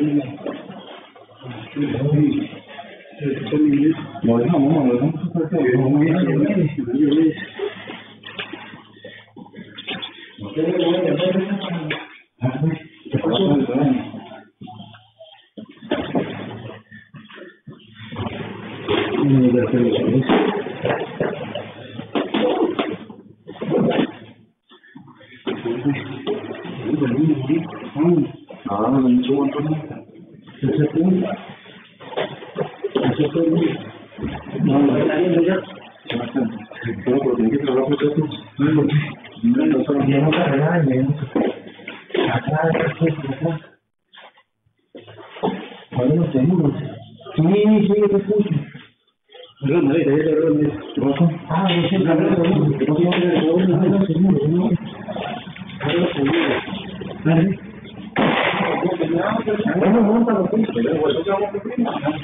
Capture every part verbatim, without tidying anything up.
Lo dejamos, no, lo dejamos porque no me viene. Ahora no mucho más ese punto ese punto no no está bien ya pero porque hay que trabajar por eso no no no solo no está real acá acá bueno tenemos sí sí te escucho no no es eso no es ah no sé no no no no no no bueno, no, para los hijos, pero bueno, ya vamos a ver.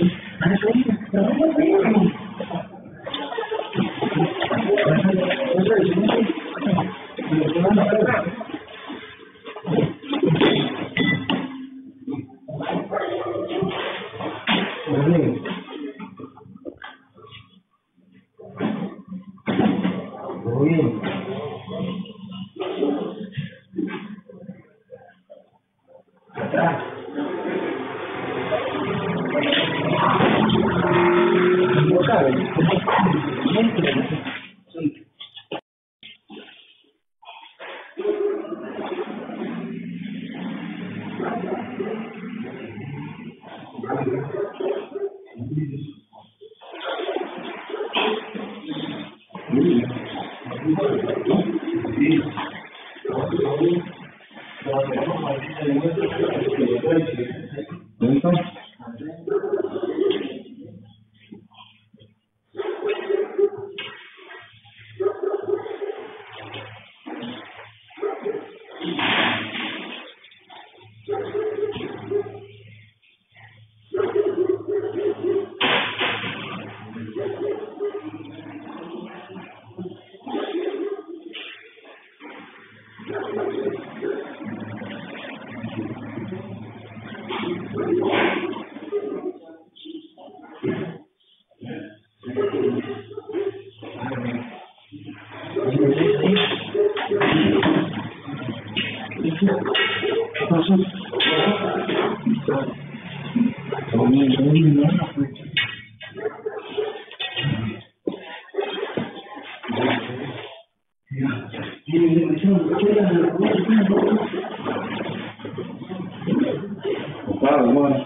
Claro, bueno.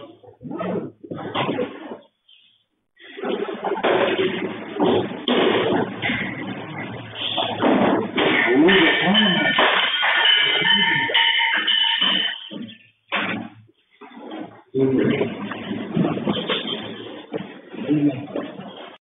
Thank you.